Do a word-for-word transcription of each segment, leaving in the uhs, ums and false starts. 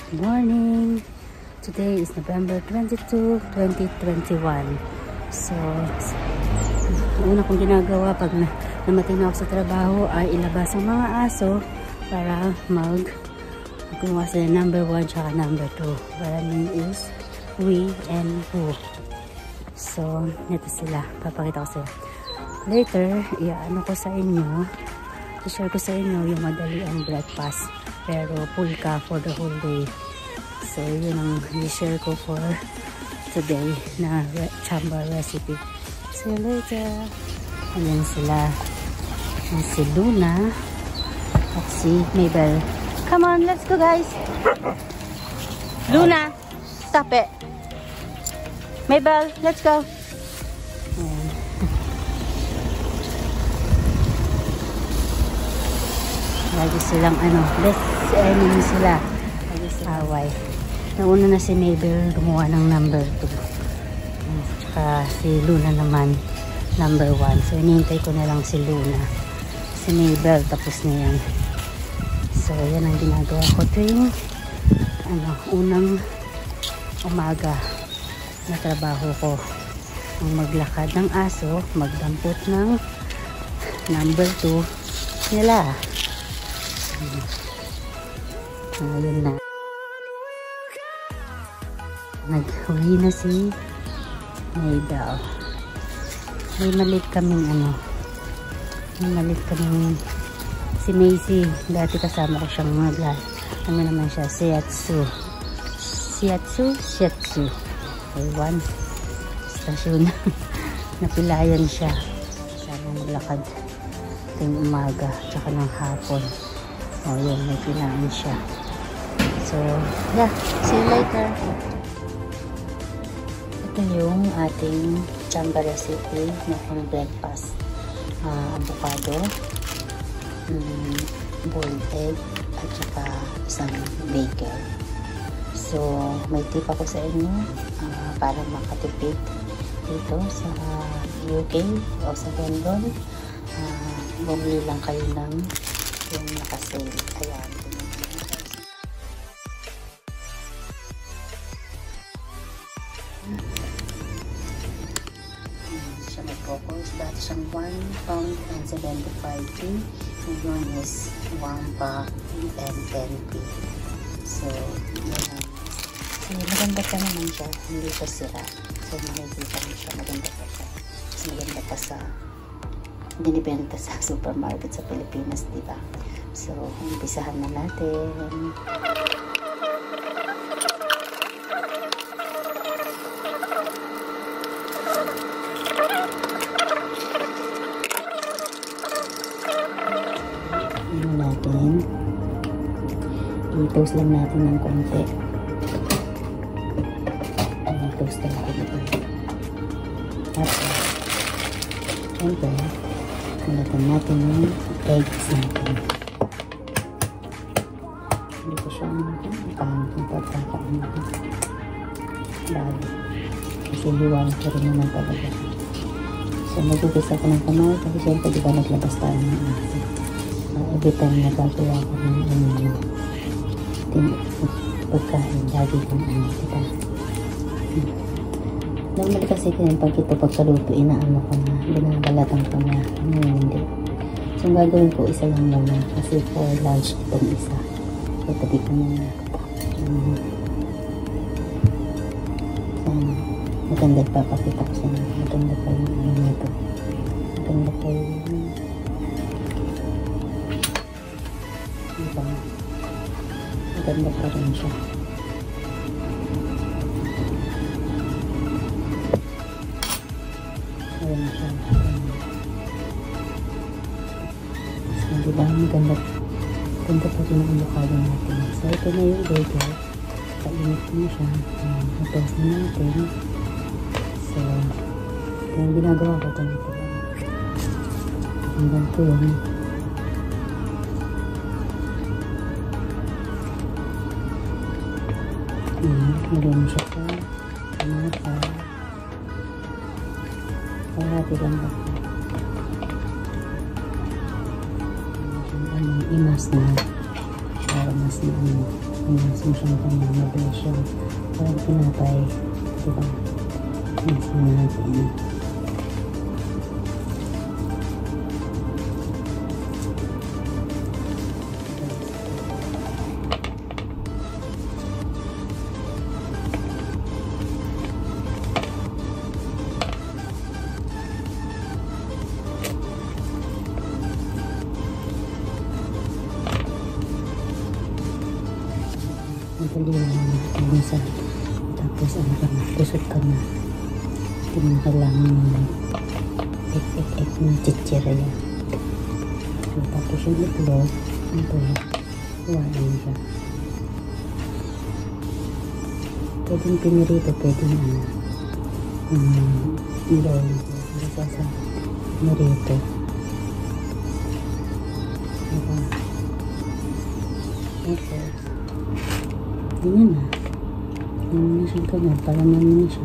Good morning! Today is November twenty-second, twenty twenty-one. So, una kong ginagawa pag na, namating na ako sa trabaho ay ilabas ang mga aso para mag gumawa sila number one tsaka number two. Para name is we and who. So, ito sila. Papakita ko sila. Later, iaano ko sa inyo, i-share ko sa inyo yung madali ang breakfast. Pero full ka for the whole day. So, yun ang i-share ko for today na re chamba recipe. See you later. Ayan sila. Ayan si Luna at si Mabel. Come on, let's go guys. Luna, stop it. Mabel, let's go. Ayan. Lagi silang ano, best enemy sila. Lagi silang away. Nauna na si Mabel gumawa ng number two. Tsaka si Luna naman number one. So inihintay ko na lang si Luna. Si Mabel tapos na yan. So yan ang ginagawa ko tuwing ano, unang umaga na trabaho ko. Ang maglakad ng aso, magdampot ng number two nila. Ayun na. Nag-uwi na si Mabel. May malit kaming ano. May malit kaming si Macy. Dati kasama ko siyang magla. Ano naman siya? Shiatsu. Shiatsu? Shiatsu. Okay, one stasyon. Napilayan siya. Kasama maglakad. Ito yung umaga. Tsaka ng hapon. O, oh, yun. May pilaan siya. So, yeah. See you later. Ito yung ating chamba recipe na pang breakfast. Uh, avocado, um, boiled egg, at saka isang bacon. So, may tip ako sa inyo uh, para makatipid dito sa U K o sa London. Uh, bumili lang kayo ng yung nakasale. Ayan. Siya mag-focus. Dati siyang one pound and seventy-five p. Ngayon is one pound and ten p. So, yun. So, maganda pa naman siya. Hindi siya sira. So, makikita mo siya. Maganda pa siya. Mas maganda pa sa binibenta sa supermarket sa Pilipinas, diba? So, umpisahan na natin. Ano natin? I-toast lang natin ng konti. I-toast lang natin ito. Tapos, siyempre, nalatan natin yung eggs natin. Hindi ko siya pangit yung pagkakain natin. Bago. Kasi liwanag ko rin naman talaga. So, magugis ako ng kamay. Kasi siyempre, di ba naglabas tayo ng aso. Uh, every time nagagawa ko ng ano, pagkain, lagi kong ano, diba? Hmm. Normal kasi ganyan pag ito pagkaluto, inaano ko na, binabalatan ko na, ngayon hindi. So, ang gagawin ko, isa lang muna, kasi for lunch itong isa. So, tabi ko muna. Um, um, maganda ipapakita ko sa inyo. Maganda pa yung ano nito. Maganda pa yung diba? Maganda pa rin siya. Ayan siya. So, diba? Maganda. Maganda pa rin ang avocado natin. So, ito na yung burger. Kainit mo siya. Itoast na natin. So, ito yung ginagawa ko. Ito nito. Hanggang ko yun. Ayan. Hanggang siya sa kamata. Kalahati lang ako. Anong imas na para mas na ano. Punas mo siyang kanyang mabilis siya. Parang pinapay. Diba? Punas mo natin. Madali lang naman minsan. Tapos ano ka na, kusot ka na. Hindi mo kailangan ng ek-ek-ek ng chichira yan. So, tapos yung itlog, ito yun, huwain ka. Pwedeng pinirito, pwedeng ano, um, hindi, hindi sa sa pinirito. Diba? Okay. Ganyan na. Ganyan na siyang ganyan. Palaman mo na siya.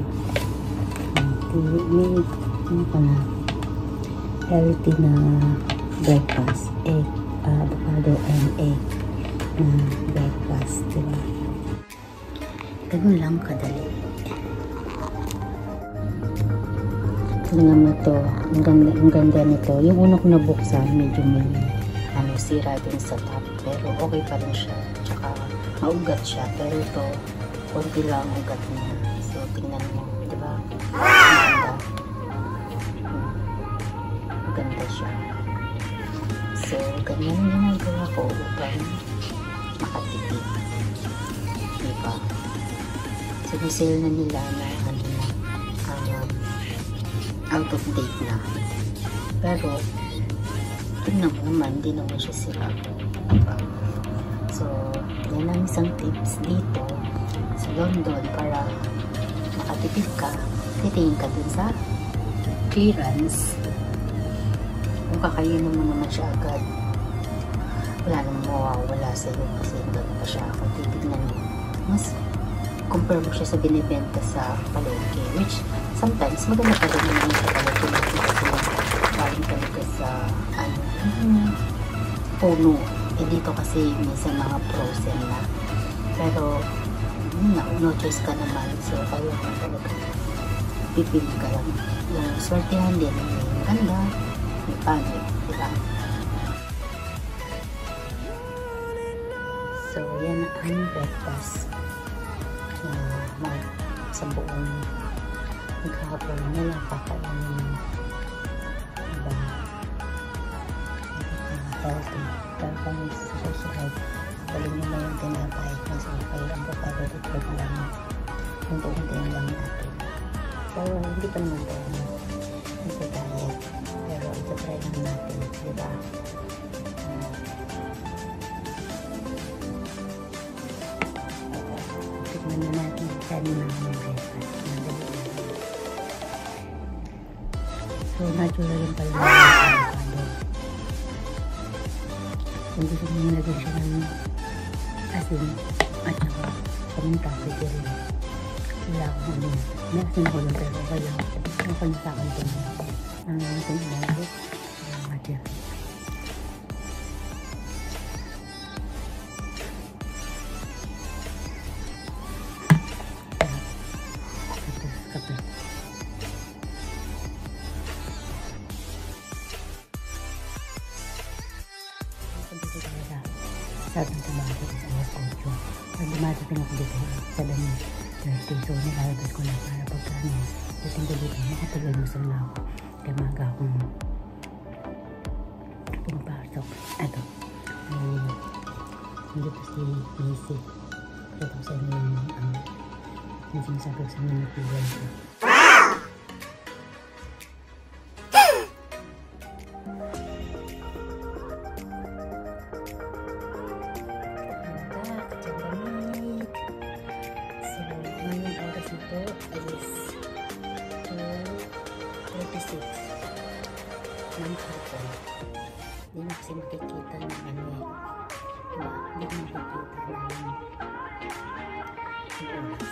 May, ano ka na, healthy na breakfast. Egg, uh, avocado and egg na breakfast. Diba? Ganun lang kadali. Tingnan mo ito. Ang ganda, ang ganda nito. Yung una ko nabuksan, medyo may ano, sira din sa top. Pero okay pa rin siya. Tsaka maugat siya, pero ito konti lang ugat niya. So tingnan mo, di ba? Maganda. Hmm. Maganda siya. So ganyan yung ginagawa ko upang makatipid. Di ba? So nisale na nila na ano na um, out of date na. Pero tingnan mo naman, hindi naman siya sira. Diba? So yan ang isang tips dito sa London para makatipid ka. Titingin ka dun sa clearance. Kung kakainin mo naman siya agad, wala namang mawawala sa iyo kasi gano'n pa siya. Kung titignan mo, mas compare mo siya sa binibenta sa palengke, which sometimes maganda pa rin naman sa palengke kasi galing talaga sa ano, um, puno. Eh dito kasi minsan mga frozen na. Pero yun na, no choice ka naman. So kaya ka talaga pipili ka lang. Yung swertihan din, may ganda, may pangit, diba? So yan ang breakfast na mag sa buong maghapon nila kakainin, diba? Healthy. Pero kung sa susunod, balik nyo na yung tinapay kasi kayo ang avocado itlog lang yung pumuntin lang natin. So hindi pa naman tayo nasa diet, pero ito try lang natin, diba? Tignan na natin saan na yung breakfast. So natural yung pala yung avocado. Kung gusto mo nilagay siya ng asin at saka paminta, pwede rin. Wala akong ano. May asin ako lang pero okay lang. Okay na sa akin ito na. Ang asin ilagay. Salamat yan. Tapos kape. Sabi ng trabaho ko sa alas otso. Pag dumadating ako dito, seven thirty. So, nilalabas ko na para pagka ano, dating ko dito, makapag-almusal na ako. Kaya maaga akong pumapasok. Ito. Um, hindi pa si Macy. Kaya ko sa inyo yung um, yung sinasabi ko sa mga nagpigay ko. Ng hapon. Hindi na kasi makikita ng ano eh. Diba? Hindi na makikita ng oras.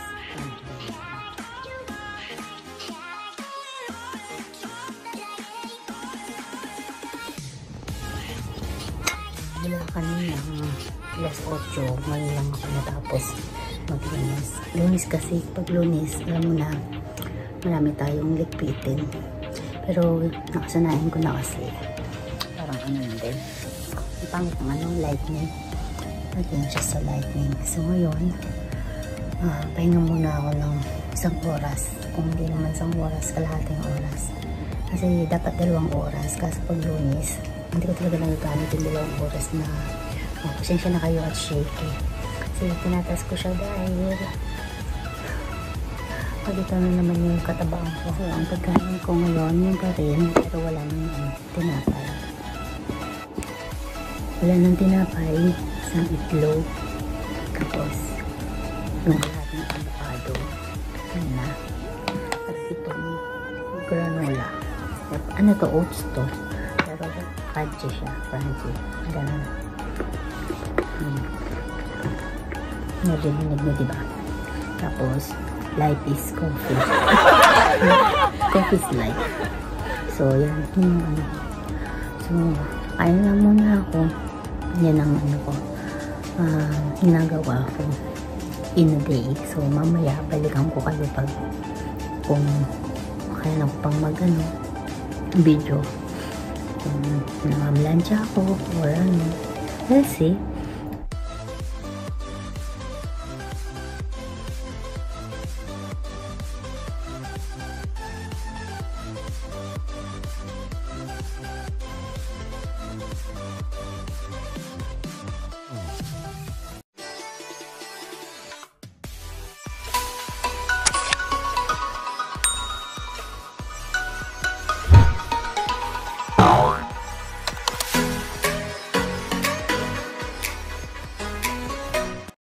Mula kanina, alas otso, ngayon lang ako natapos mag-lunis. Lunis kasi, pag lunis, alam mo na, marami tayong ligpitin. Pero, nakasanayan ko na kasi, parang ano na din. Ang pangit ng ano, lightning. Lagyan siya sa lightning. So, ngayon, uh, pahinga muna ako ng isang oras. Kung hindi naman isang oras, kalahating oras. Kasi, dapat dalawang oras. Kasi pag lunis, hindi ko talaga nagagamit yung dalawang oras na oh, pasensya na kayo at shaky. Kasi tinatas ko siya dahil pagkita na naman yung katabaan ko. So, ang pagkain ko ngayon yung pa rin, pero wala nang um, tinapay. Wala nang tinapay, isang itlog, tapos yung lahat ng avocado, yun na. At itong granola. Ano to? Oats to. Crunchy siya, crunchy. Ganun. Hmm. Narinig mo, diba? Tapos, life is coffee. Coffee is life. So, yan. Hmm, ano. So, kaya lang muna ako. Yan ang ano ko. Uh, ginagawa ko in a day. So, mamaya, balikan ko kayo pag kung kaya lang ko pang mag ano, video. Kung namamlansya ako or ano, let's see.